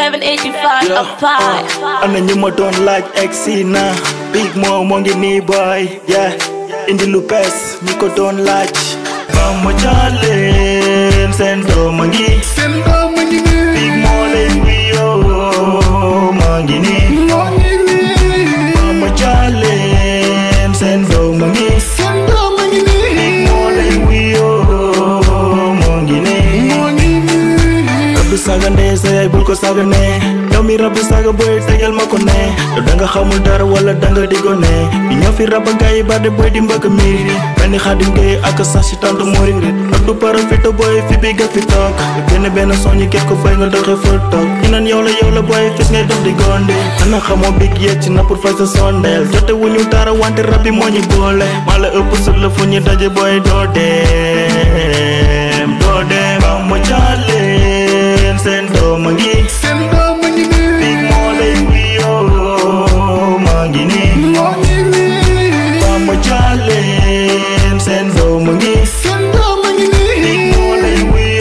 785 a pie. Ana ñu ma doon laaj egsi na Big Mo moo ngi nii boy yeah indi lu bees ñi ko doon laaj Bamba Jalen seen doom a ngi Big Mo lay wiyoo maa ngi nii Bamba Jalen seen doom a ngi Big Mo lay wiyoo maa ngi nii rabbi saga ndey sa yaay bul ko saga ne yow mi rabbi saga boy tegal ma ko ne yow danga xamul dara wala danga digo ne ñu ñëw fi rabba gaay barde boy di mbëkk miir benn Xaadim Gey ak sax si tante mori ak du parafito boy fi bi ga fi toog benn soñi ket ko fay nga doxe ful toog ñu naan yow la boy fis ngay dox di gonde ana xamoo big yegg ci na pour fay sa sondeel jote wuñu dara wante rabbi moo ñu boole maa la ëpp sut la fu ñu daje boy doo dem Bamba Jalen seen doom a ngi Big Mo lay wiyoo maa ngi nii Bamba Jalen seen doom a ngi Big Mo lay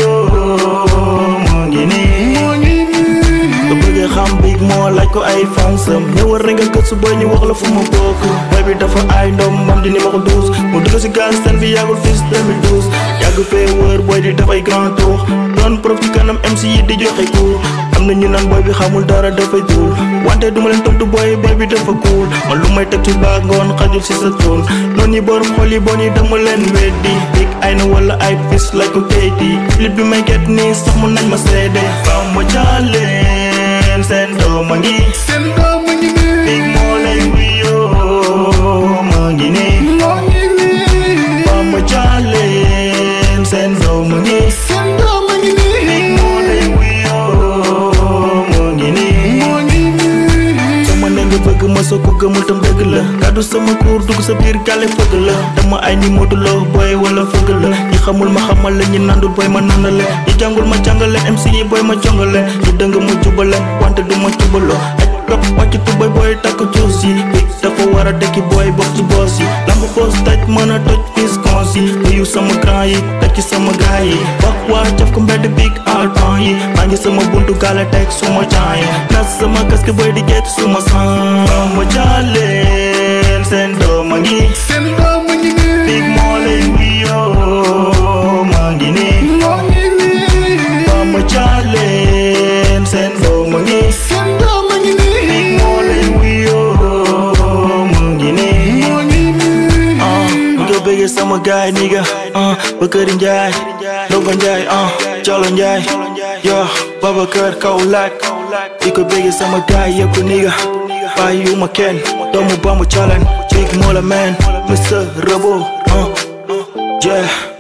wiyoo maa ngi nii nga bëgg xam Big Mo laaj ko ay fansam ñëwal rek nga gëstu boy ñu wax la fu ma bokk boy bi dafa ay ndom mam di numéro 12 mu dugg si gaz seen bi yàggul fii 2012 yàgg fee wër boy di dafay grand tour doon prof ci kanam MC yi di joxe cours am na ñu naan boy bi xamul dara dafay duul wante duma leen tontu boy bi dafa cool man lu may teg ci baa ngoon xajul si sa tuun noonu ñi borom xol yi bon yi dama leen weddi big ay na wala ay fis like ko Keyti clip bi may get nii sax mun nañ ma seede Bamba Jalen seen doom a ngi Big Mo lay wiyoo maa ngi nii Bamba Jalen seen doom a ngi Big Mo lay wiyoo maa ngi nii sama ne nga bëgg ma soo ko gëmul tam dëgg la kaddu sama kuur dugg sa biir gàlle fëgg la dama ay ni moduloo boy wala fëgg la ñi xamul ma xamal la ñi nandul boy ma nandale ñi jàngul ma jàngale MC yi boy ma jongale ñi dëng ma jubale wante du ma jubaloo rap wàcc tubay boy takk cuus yi big dafa war a dekki boy bokk ci boss yi lamb boss taj mën a toj fiscons yi nuyu sama grand yi teg ci sama gaay yi wax waa caf ko mbedd big alpan yi maa ngi sama buntu gàlle teg suma caan yi nas sama casque boy di get suma san Bamba Jalen seen doom a ngi Big Mo lay wiyoo maa ngi nii Bamba Jalen seen doom a ngi Big Mo lay wiyoo maa ngi nii nga bëgge sama gaay niga Bakary Njaay Ndogo Njaay Jolo Njaay yo Babacar Kaolack di ko bëgge sama gaay yëpp niga bàyyiwuma kenn doomu Bamba Jalen Big Mo la man Mr. Rabo yeah